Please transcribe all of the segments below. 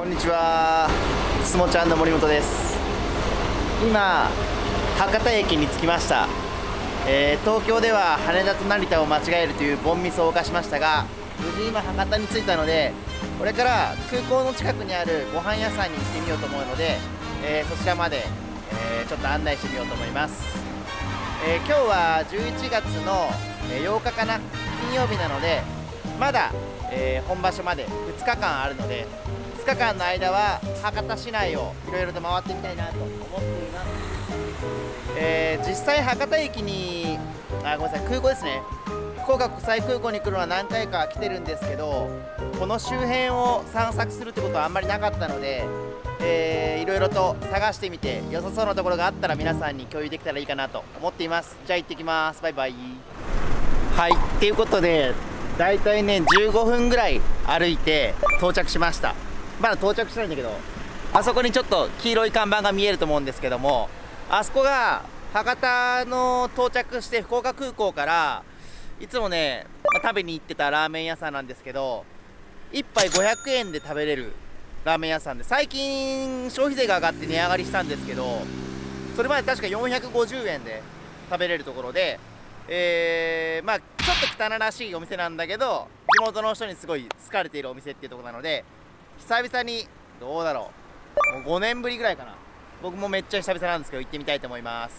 こんにちは、すもちゃんの森本です。今博多駅に着きました。東京では羽田と成田を間違えるという凡ミスを犯しましたが、無事今博多に着いたので、これから空港の近くにあるご飯屋さんに行ってみようと思うので、そちらまで、ちょっと案内してみようと思います。今日は11月の8日かな、金曜日なので、まだ、本場所まで2日間あるので、2日間の間は博多市内をいろいろと回ってみたいなと思っています。実際博多駅にごめんなさい、空港ですね、福岡国際空港に来るのは何回か来てるんですけど、この周辺を散策するってことはあんまりなかったので、いろいろと探してみて良さそうなところがあったら皆さんに共有できたらいいかなと思っています。じゃあ行ってきます。バイバイ。はい、っていうことでだいたいね15分ぐらい歩いて到着しました。まだ到着してないんだけど、あそこにちょっと黄色い看板が見えると思うんですけども、あそこが博多の到着して福岡空港からいつもね、食べに行ってたラーメン屋さんなんですけど、1杯500円で食べれるラーメン屋さんで、最近消費税が上がって値上がりしたんですけど、それまで確か450円で食べれるところで、ちょっと汚らしいお店なんだけど、地元の人にすごい好かれているお店っていうところなので、久々にどうだろう、もう5年ぶりぐらいかな、僕もめっちゃ久々なんですけど行ってみたいと思います。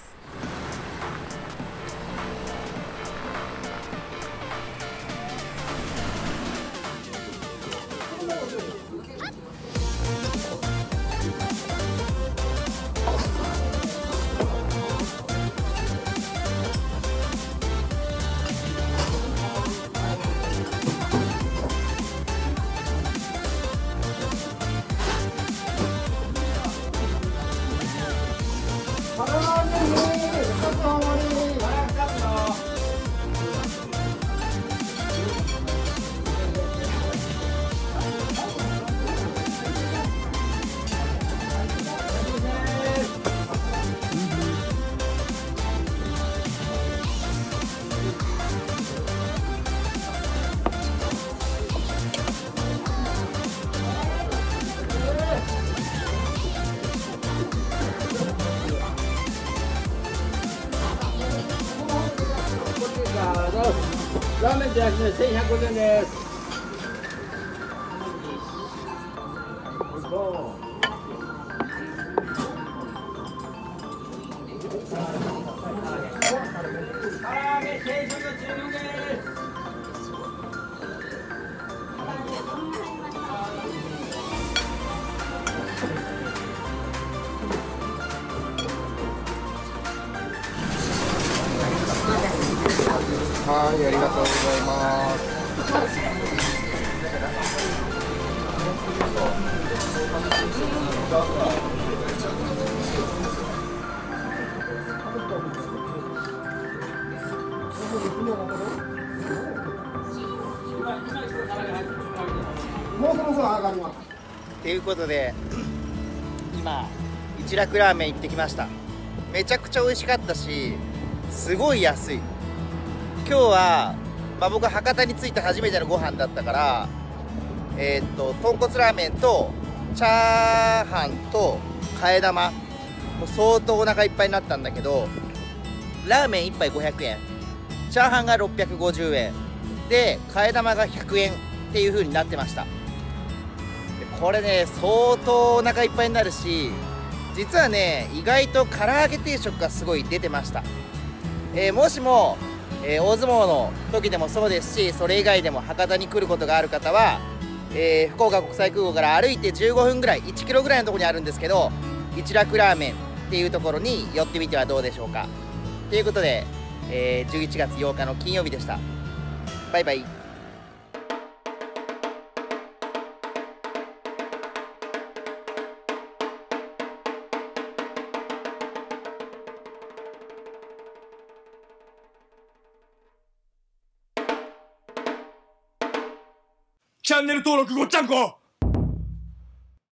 ラーメンで1150円です。 はい、ありがとうございます。 もうそろそろ上がります。 ということで今一楽ラーメン行ってきました。めちゃくちゃ美味しかったし、すごい安い。今日は、僕博多に着いて初めてのご飯だったから、豚骨ラーメンとチャーハンと替え玉、もう相当お腹いっぱいになったんだけど、ラーメン1杯500円、チャーハンが650円で替え玉が100円っていう風になってました。でこれね相当お腹いっぱいになるし、実はね意外と唐揚げ定食がすごい出てました。もしも大相撲の時でもそうですし、それ以外でも博多に来ることがある方は、福岡国際空港から歩いて15分ぐらい、1キロぐらいのところにあるんですけど、一楽ラーメンっていうところに寄ってみてはどうでしょうか。ということで、11月8日の金曜日でした。バイバイ。 チャンネル登録ごっちゃんこ